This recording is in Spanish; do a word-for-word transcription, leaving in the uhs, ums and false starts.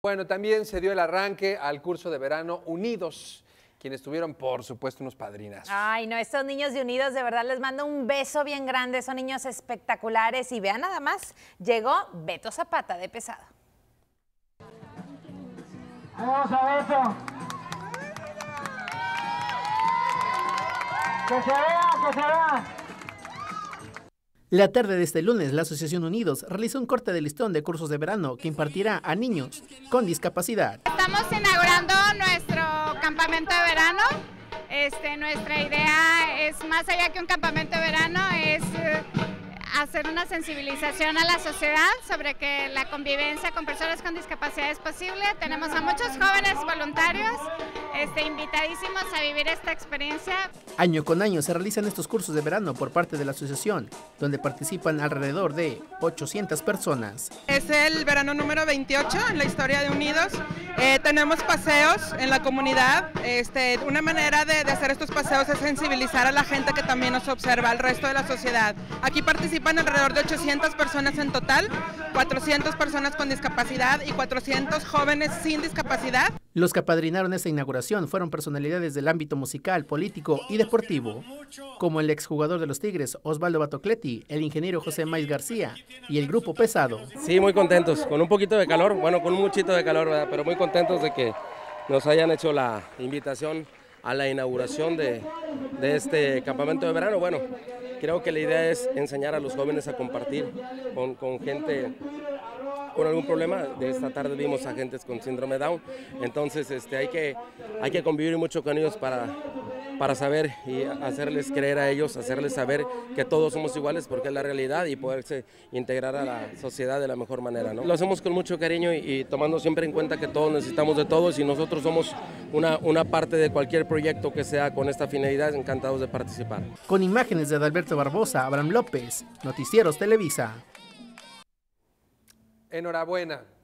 Bueno, también se dio el arranque al curso de verano Unidos, quienes tuvieron, por supuesto, unos padrinazos. Ay, no, estos niños de Unidos, de verdad les mando un beso bien grande, son niños espectaculares y vean nada más, llegó Beto Zapata de Pesado. Vamos a Beto. Que se vea, que se vea. La tarde de este lunes, la Asociación Unidos realizó un corte de listón de cursos de verano que impartirá a niños con discapacidad. Estamos inaugurando nuestro campamento de verano. Este, nuestra idea es, más allá que un campamento de verano, es eh, hacer una sensibilización a la sociedad sobre que la convivencia con personas con discapacidad es posible. Tenemos a muchos jóvenes voluntarios este, invitadísimos a vivir esta experiencia. Año con año se realizan estos cursos de verano por parte de la asociación, donde participan alrededor de ochocientas personas. Es el verano número veintiocho en la historia de Unidos. Eh, tenemos paseos en la comunidad. Este, una manera de, de hacer estos paseos es sensibilizar a la gente que también nos observa, al resto de la sociedad. Aquí participan alrededor de ochocientas personas en total, cuatrocientas personas con discapacidad y cuatrocientos jóvenes sin discapacidad. Los que apadrinaron esta inauguración fueron personalidades del ámbito musical, político y deportivo, como el exjugador de los Tigres, Osvaldo Batocletti, el ingeniero José Maiz García y el grupo Pesado. Sí, muy contentos, con un poquito de calor, bueno, con un muchito de calor, ¿verdad? Pero muy contentos de que nos hayan hecho la invitación a la inauguración de, de este campamento de verano. Bueno, creo que la idea es enseñar a los jóvenes a compartir con, con gente con algún problema. De esta tarde vimos a gentes con síndrome de Down, entonces este, hay, que, hay que convivir mucho con ellos para, para saber y hacerles creer a ellos, hacerles saber que todos somos iguales porque es la realidad y poderse integrar a la sociedad de la mejor manera, ¿no? Lo hacemos con mucho cariño y, y tomando siempre en cuenta que todos necesitamos de todos y nosotros somos una, una parte de cualquier proyecto que sea con esta finalidad, encantados de participar. Con imágenes de Adalberto Barbosa, Abraham López, Noticieros Televisa. Enhorabuena.